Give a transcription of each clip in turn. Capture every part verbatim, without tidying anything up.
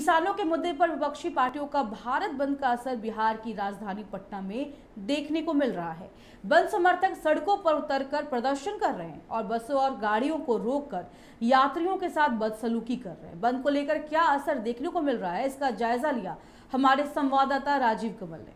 किसानों के मुद्दे पर विपक्षी पार्टियों का भारत बंद का असर बिहार की राजधानी पटना में देखने को मिल रहा है। बंद समर्थक सड़कों पर उतरकर प्रदर्शन कर रहे हैं और बसों और गाड़ियों को रोककर यात्रियों के साथ बदसलूकी कर रहे हैं। बंद को लेकर क्या असर देखने को मिल रहा है, इसका जायजा लिया हमारे संवाददाता राजीव कमल ने।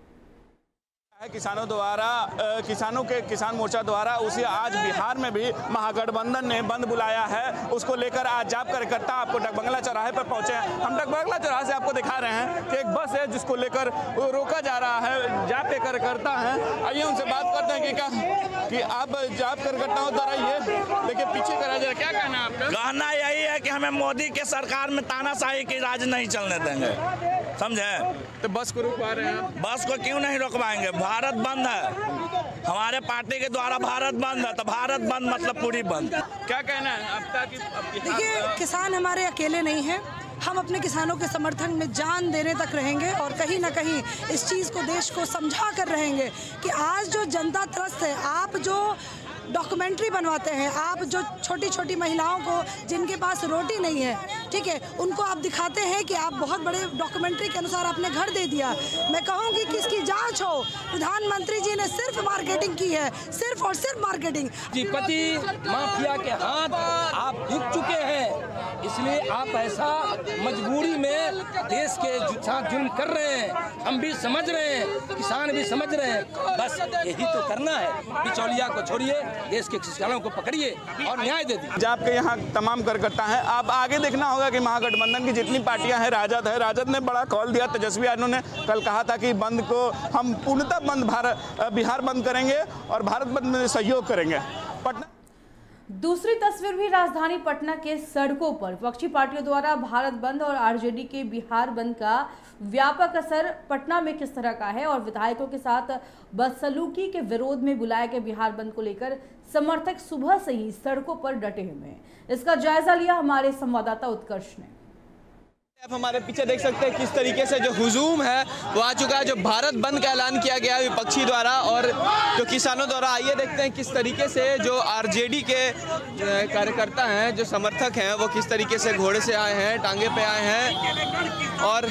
किसानों द्वारा किसानों के किसान मोर्चा द्वारा उसे आज बिहार में भी महागठबंधन ने बंद बुलाया है। उसको लेकर आज जाप कार्यकर्ता आपको डकबंगला चौराहे पर पहुंचे हैं। हम डकबंगला चौराहे से आपको दिखा रहे हैं कि एक बस है जिसको लेकर रोका जा रहा है। जाप के कार्यकर्ता हैं, आइए उनसे बात करते हैं कि क्या कि आप जाप कार्यकर्ताओं द्वारा ये देखिए पीछे करा जा रहा है, क्या कहना है आपका? कहना यही है कि हमें मोदी के सरकार में तानाशाही की राज नहीं चलने देंगे, समझे? तो बस को रुकवा रहे हैं? बस को क्यों नहीं रुकवाएंगे? भारत बंद है, हमारे पार्टी के द्वारा भारत बंद है, तो भारत बंद मतलब पूरी बंद। क्या कहना है आपका? कि देखिए, किसान हमारे अकेले नहीं हैं, हम अपने किसानों के समर्थन में जान देने तक रहेंगे और कहीं ना कहीं इस चीज़ को देश को समझा कर रहेंगे कि आज जो जनता त्रस्त है, आप जो डॉक्यूमेंट्री बनवाते हैं, आप जो छोटी छोटी महिलाओं को जिनके पास रोटी नहीं है, ठीक है, उनको आप दिखाते हैं कि आप बहुत बड़े डॉक्यूमेंट्री के अनुसार आपने घर दे दिया। मैं कहूँगी कि इसकी जांच हो। प्रधानमंत्री जी ने सिर्फ मार्केटिंग की है, सिर्फ और सिर्फ मार्केटिंग। पूंजीपति माफिया के हाथ आप दिख चुके हैं, इसलिए आप ऐसा मजबूरी में देश के साथ जुल्म कर रहे हैं। हम भी समझ रहे हैं, किसान भी समझ रहे हैं, बस यही तो करना है। बिचौलिया को छोड़िए, देश के किसानों को पकड़िए और न्याय दे दीजिए। आपके यहाँ तमाम कार्यकर्ता हैं, अब आगे देखना होगा कि महागठबंधन की जितनी पार्टियां हैं, राजद है, राजद ने बड़ा कॉल दिया। तेजस्वी यादव ने कल कहा था कि बंद को हम पूर्णतः बंद भारत बिहार बंद करेंगे और भारत बंद में सहयोग करेंगे। पटना दूसरी तस्वीर भी राजधानी पटना के सड़कों पर विपक्षी पार्टियों द्वारा भारत बंद और आरजेडी के बिहार बंद का व्यापक असर पटना में किस तरह का है और विधायकों के साथ बदसलूकी के विरोध में बुलाए गए बिहार बंद को लेकर समर्थक सुबह से ही सड़कों पर डटे हुए हैं। इसका जायजा लिया हमारे संवाददाता उत्कर्ष ने। आप हमारे पीछे देख सकते हैं किस तरीके से जो हुजूम है वो आ चुका है। जो भारत बंद का ऐलान किया गया है विपक्षी द्वारा और जो किसानों द्वारा, आइए देखते हैं किस तरीके से जो आरजेडी के कार्यकर्ता हैं, जो समर्थक हैं, वो किस तरीके से घोड़े से आए हैं, टांगे पे आए हैं। और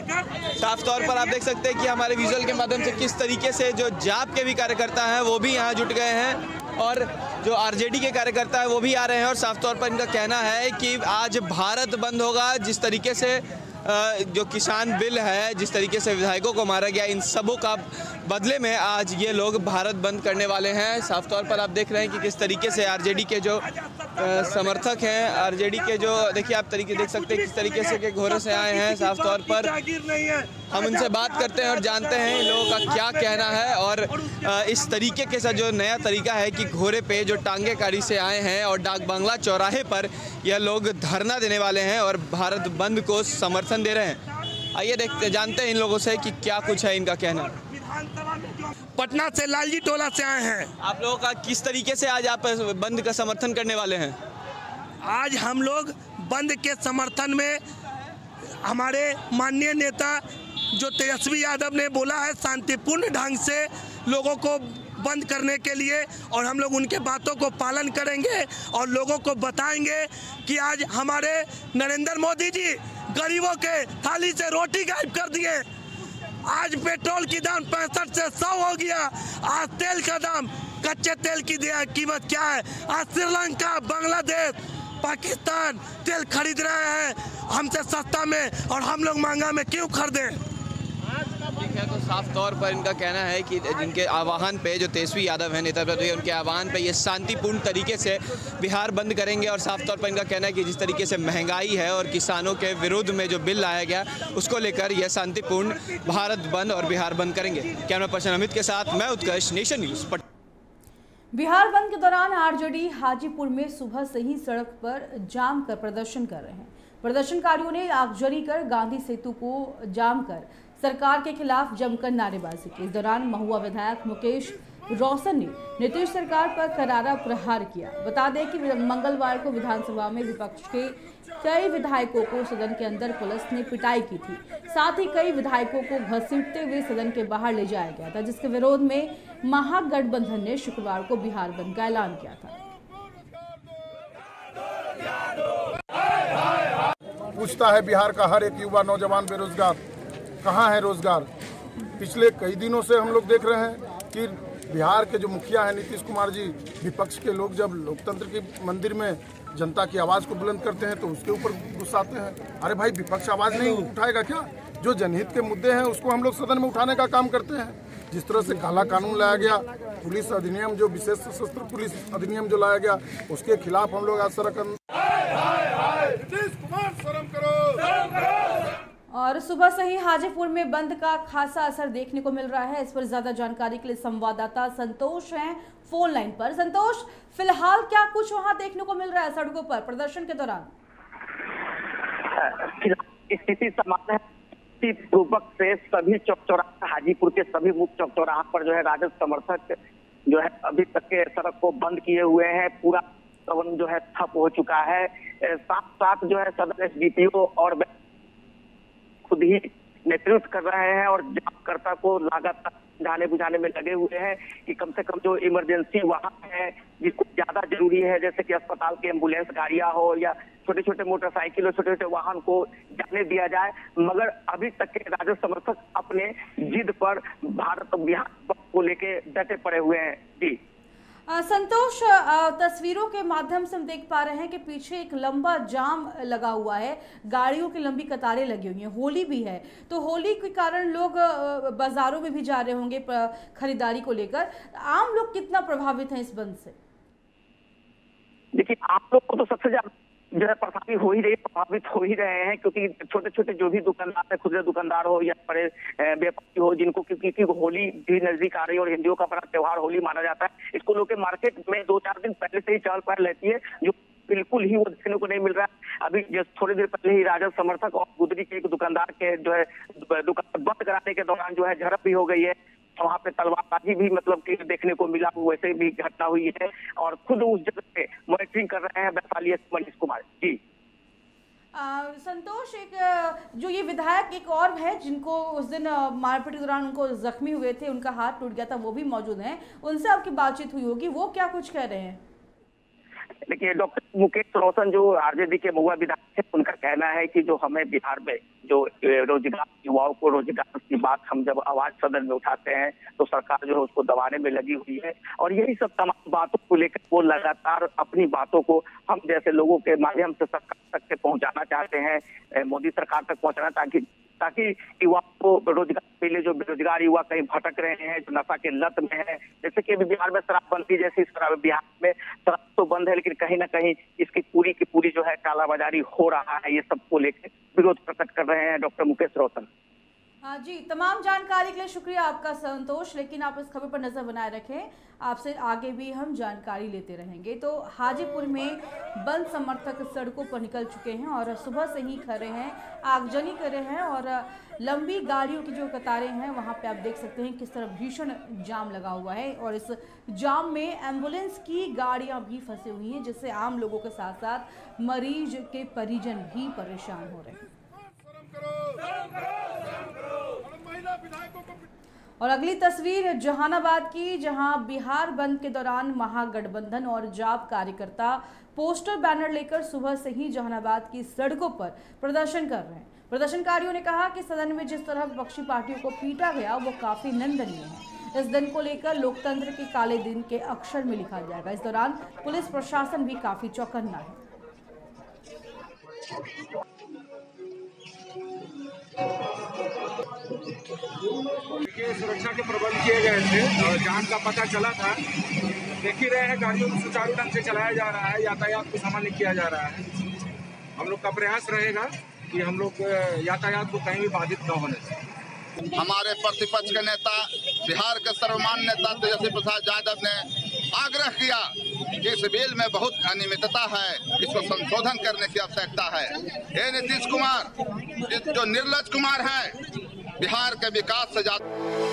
साफ तौर पर आप देख सकते हैं कि हमारे विजुअल के माध्यम से किस तरीके से जो जाप के भी कार्यकर्ता हैं वो भी यहाँ जुट गए हैं और जो आरजेडी के कार्यकर्ता है वो भी आ रहे हैं। और साफ तौर पर इनका कहना है कि आज भारत बंद होगा। जिस तरीके से जो किसान बिल है, जिस तरीके से विधायकों को मारा गया, इन सबों का बदले में आज ये लोग भारत बंद करने वाले हैं। साफ तौर पर आप देख रहे हैं कि किस तरीके से आरजेडी के जो समर्थक हैं, आरजेडी के जो देखिए आप तरीके देख सकते हैं किस तरीके से के घोड़े से आए हैं। साफ तौर पर हम उनसे बात करते हैं और जानते हैं इन लोगों का क्या कहना है। और इस तरीके के साथ जो नया तरीका है कि घोड़े पे जो टांगे कारी से आए हैं और डाकबंगला चौराहे पर यह लोग धरना देने वाले हैं और भारत बंद को समर्थन दे रहे हैं। आइए देखते जानते हैं इन लोगों से कि क्या कुछ है इनका कहना। पटना से लालजी टोला से आए हैं। आप लोगों का किस तरीके से आज आप बंद का समर्थन करने वाले हैं? आज हम लोग बंद के समर्थन में हमारे माननीय नेता जो तेजस्वी यादव ने बोला है शांतिपूर्ण ढंग से लोगों को बंद करने के लिए, और हम लोग उनके बातों को पालन करेंगे और लोगों को बताएंगे कि आज हमारे नरेंद्र मोदी जी गरीबों के थाली से रोटी गायब कर दिए। आज पेट्रोल की दाम पैंसठ से सौ हो गया। आज तेल का दाम, कच्चे तेल की कीमत क्या है? आज श्रीलंका, बांग्लादेश, पाकिस्तान तेल खरीद रहे हैं हमसे सस्ता में और हम लोग महंगा में क्यों खरीदें? ठीक है, तो साफ तौर पर इनका कहना है कि जिनके आह्वान पे, जो तेजस्वी यादव हैं नेता प्रतिपक्ष, उनके आह्वान पे ये शांतिपूर्ण तरीके से बिहार बंद करेंगे। और साफ तौर पर इनका कहना है कि जिस तरीके से महंगाई है और किसानों के विरुद्ध में जो बिल लाया गया उसको लेकर यह शांतिपूर्ण भारत बंद और बिहार बंद करेंगे। कैमरा पर्सन अमित के साथ मैं उत्कर्ष, नेशन न्यूज पटना। बिहार बंद के दौरान आरजेडी हाजीपुर में सुबह से ही सड़क पर जाम कर प्रदर्शन कर रहे हैं। प्रदर्शनकारियों ने आगजनी कर गांधी सेतु को जाम कर सरकार के खिलाफ जमकर नारेबाजी की। इस दौरान महुआ विधायक मुकेश रोशन ने नीतीश सरकार पर करारा प्रहार किया। बता दें कि मंगलवार को विधानसभा में विपक्ष के कई विधायकों को सदन के अंदर पुलिस ने पिटाई की थी। साथ ही कई विधायकों को घसीटते हुए सदन के बाहर ले जाया गया था, जिसके विरोध में महागठबंधन ने शुक्रवार को बिहार बंद का ऐलान किया था। पूछता है बिहार का हर एक युवा नौजवान बेरोजगार, कहाँ है रोजगार। पिछले कई दिनों से हम लोग देख रहे हैं कि बिहार के जो मुखिया हैं नीतीश कुमार जी, विपक्ष के लोग जब लोकतंत्र के मंदिर में जनता की आवाज़ को बुलंद करते हैं तो उसके ऊपर गुस्साते हैं। अरे भाई, विपक्ष आवाज़ नहीं उठाएगा क्या? जो जनहित के मुद्दे हैं उसको हम लोग सदन में उठाने का काम करते हैं। जिस तरह से काला कानून लाया गया, पुलिस अधिनियम जो विशेष सशस्त्र पुलिस अधिनियम जो लाया गया, उसके खिलाफ हम लोग आज सड़क। नीतीश कुमार शर्म करो। और सुबह से ही हाजीपुर में बंद का खासा असर देखने को मिल रहा है। इस पर ज्यादा जानकारी के लिए संवाददाता संतोष हैं फोन लाइन पर। संतोष, फिलहाल क्या कुछ वहां देखने को मिल रहा है सड़कों पर प्रदर्शन के दौरान? स्थिति सामान्य है। पूर्वक से सभी चौक चौराहा, हाजीपुर के सभी मुख्य चौक चौराहा पर जो है राजद समर्थक जो है अभी तक के सड़क को बंद किए हुए हैं। पूरा प्रबंध जो है ठप हो चुका है। साथ साथ जो है सदर एसडीपीओ और खुद ही नेतृत्व कर रहे हैं और जांचकर्ता को लगातार समझाने बुझाने में लगे हुए हैं कि कम से कम जो इमरजेंसी वाहन है जिसको ज्यादा जरूरी है, जैसे कि अस्पताल की एम्बुलेंस गाड़ियां हो या छोटे छोटे मोटरसाइकिल और छोटे छोटे वाहन को जाने दिया जाए। मगर अभी तक के राजद समर्थक अपने जिद पर भारत बिहार को लेके डटे पड़े हुए हैं। जी आ, संतोष, आ, तस्वीरों के माध्यम से हम देख पा रहे हैं कि पीछे एक लंबा जाम लगा हुआ है, गाड़ियों की लंबी कतारें लगी हुई हैं। होली भी है तो होली के कारण लोग बाजारों में भी जा रहे होंगे खरीदारी को लेकर। आम लोग कितना प्रभावित हैं इस बंद से? देखिए, आप लोग को तो सबसे ज्यादा जो है परेशानी हो ही रही, प्रभावित हो ही रहे हैं, क्योंकि छोटे छोटे जो भी दुकानदार है, खुदरे दुकानदार हो या बड़े व्यापारी हो, जिनको क्योंकि होली भी नजदीक आ रही है और हिंदुओं का बड़ा त्योहार होली माना जाता है, इसको लोग के मार्केट में दो चार दिन पहले से ही चहल पहल रहती है, जो बिल्कुल ही वो देखने को नहीं मिल रहा है। अभी जस्ट थोड़ी देर पहले ही राजद समर्थक और गुदरी के एक दुकानदार के जो है दुकान बंद कराने के दौरान जो है झड़प भी हो गई है। वहाँ पे तलवारबाजी भी मतलब कि देखने को मिला, वैसे भी घटना हुई है और खुद उस जगह पे मॉनिटरिंग कर रहे हैं वैशाली मनीष कुमार। जी आ, संतोष, एक जो ये विधायक एक और है जिनको उस दिन मारपीट के दौरान उनको जख्मी हुए थे, उनका हाथ टूट गया था, वो भी मौजूद हैं, उनसे आपकी बातचीत हुई होगी, वो क्या कुछ कह रहे हैं? देखिए, डॉक्टर मुकेश रोशन जो आरजेडी के महुआ विधायक है, उनका कहना है कि जो हमें बिहार में जो रोजगार, युवाओं को रोजगार की बात हम जब आवाज सदन में उठाते हैं तो सरकार जो है उसको दबाने में लगी हुई है और यही सब तमाम बातों को लेकर वो लगातार अपनी बातों को हम जैसे लोगों के माध्यम से सरकार तक के पहुंचाना चाहते हैं, मोदी सरकार तक पहुंचाना, ताकि ताकि युवा को रोजगार के लिए जो बेरोजगार युवा कहीं भटक रहे हैं, जो नशा के लत में है, जैसे कि बिहार में शराबबंदी जैसी शराब, बिहार में शराब तो बंद है लेकिन कहीं ना कहीं इसकी पूरी की पूरी जो है कालाबाजारी हो रहा है, ये सबको लेकर विरोध प्रकट कर रहे हैं डॉक्टर मुकेश रोशन। हाँ जी, तमाम जानकारी के लिए शुक्रिया आपका संतोष, लेकिन आप इस खबर पर नजर बनाए रखें, आपसे आगे भी हम जानकारी लेते रहेंगे। तो हाजीपुर में बंद समर्थक सड़कों पर निकल चुके हैं और सुबह से ही खड़े हैं, आगजनी कर रहे हैं और लंबी गाड़ियों की जो कतारें हैं वहां पे आप देख सकते हैं किस तरह भीषण जाम लगा हुआ है और इस जाम में एम्बुलेंस की गाड़ियां भी फंसी हुई हैं, जिससे आम लोगों के साथ साथ मरीज के परिजन भी परेशान हो रहे हैं। और अगली तस्वीर जहानाबाद की, जहां बिहार बंद के दौरान महागठबंधन और जाप कार्यकर्ता पोस्टर बैनर लेकर सुबह से ही जहानाबाद की सड़कों पर प्रदर्शन कर रहे हैं। प्रदर्शनकारियों ने कहा कि सदन में जिस तरह विपक्षी पार्टियों को पीटा गया वो काफी निंदनीय है। इस दिन को लेकर लोकतंत्र के काले दिन के अक्षर में लिखा जाएगा। इस दौरान पुलिस प्रशासन भी काफी चौकन्ना है। सुरक्षा के प्रबंध किए गए थे और जाम का पता चला था। देख ही रहे हैं गाड़ियों को सुचारू ढंग से चलाया जा रहा है, यातायात को सामान्य किया जा रहा है। हम लोग का प्रयास रहेगा कि हम लोग यातायात को कहीं भी बाधित न होने दें। हमारे प्रतिपक्ष के नेता, बिहार के सर्वमान्य नेता तेजस्वी प्रसाद यादव ने आग्रह किया कि इस बिल में बहुत अनियमितता है, इसको संशोधन करने की आवश्यकता है। ये नीतीश कुमार जो निर्लज कुमार है, बिहार के विकास से ज्यादा